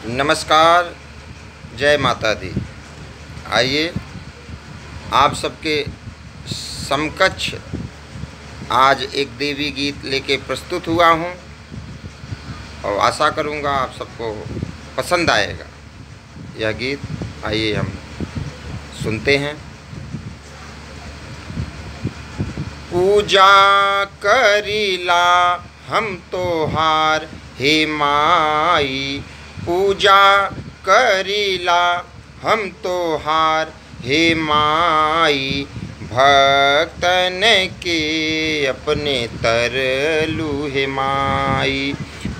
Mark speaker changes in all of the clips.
Speaker 1: नमस्कार, जय माता दी। आइए आप सबके समकक्ष आज एक देवी गीत लेके प्रस्तुत हुआ हूँ और आशा करूँगा आप सबको पसंद आएगा यह गीत। आइए हम सुनते हैं। पूजा करीला हम तोहार हे माई, पूजा करीला हम तोहार हे माई, भक्तन के अपने तरलू हे माई,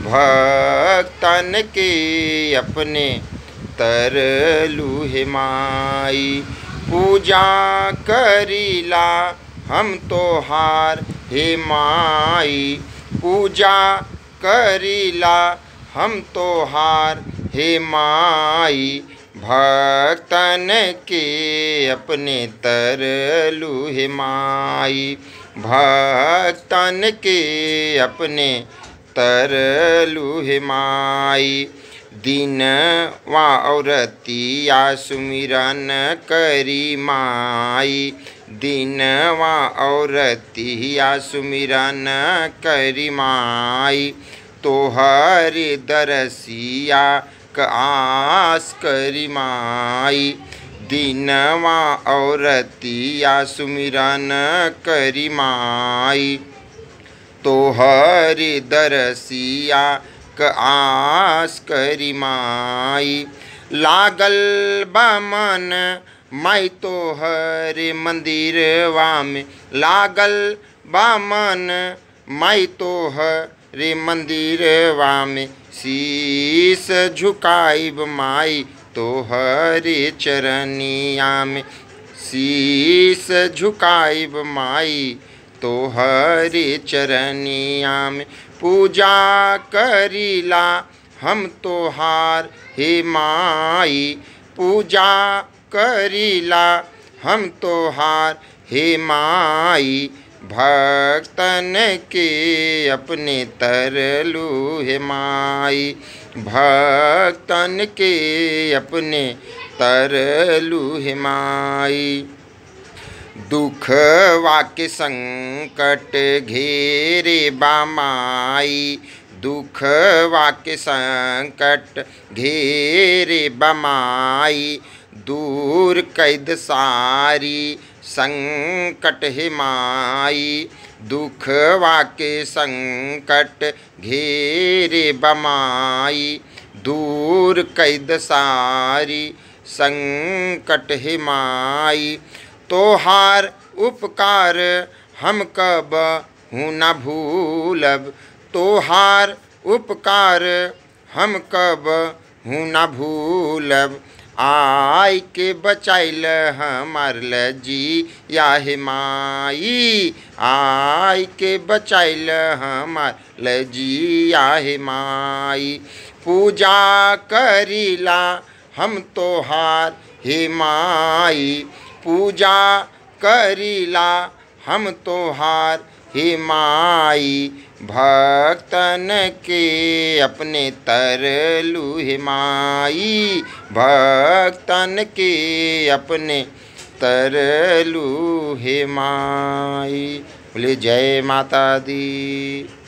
Speaker 1: भक्तन के अपने तरलू हे माई। पूजा करीला हम तोहार हे माई, पूजा करीला हम तोहार हे माई, भक्तन के अपने तरलू हे माई, भक्तन के अपने तरलू हे माई। दिनवा औरतिया सुमिरन करी माई, दिनवा औरतिया सुमिरन करी माई, तोहर दरसिया क आस करी माई, दिनवा औरतिया सुमिरन करी माई, तोहर दरसिया क आस करी माई। लागल बा मन माई तोहर मंदिरवा में, लागल बा मन माई तोहरे मंदिरवा में, शीस झुकाइब माई तोहरे चरनिया में, शीस झुकाइब माई तोहरे चरनिया में। पूजा करीला हम तोहार हे माई, पूजा करीला हम तोहार हे माई, भक्तन के अपने तरलू हे माई, भक्तन के अपने तरलू हे माई। दुखवा के संकट घेरे बा माई, दुखवा के संकट घेरे बा माई, दूर कैद सारी संकट हे माई, दुखवा के संकट घेरे बा माई, दूर कैद सारी संकट हे माई। तोहार उपकार हम कब हूँ न भूलब, तोहार उपकार हम कब हूँ न भूलब, आय के बचाइल हमार लजिया हे माई, आय के बचाइल हमार लजिया हे माई। पूजा करीला हम तोहार हे माई, पूजा करीला हम तोहार हे माई, भक्तन के अपने तरलू हे माई, भक्तन के अपने तरलू हे माई। बोले जय माता दी।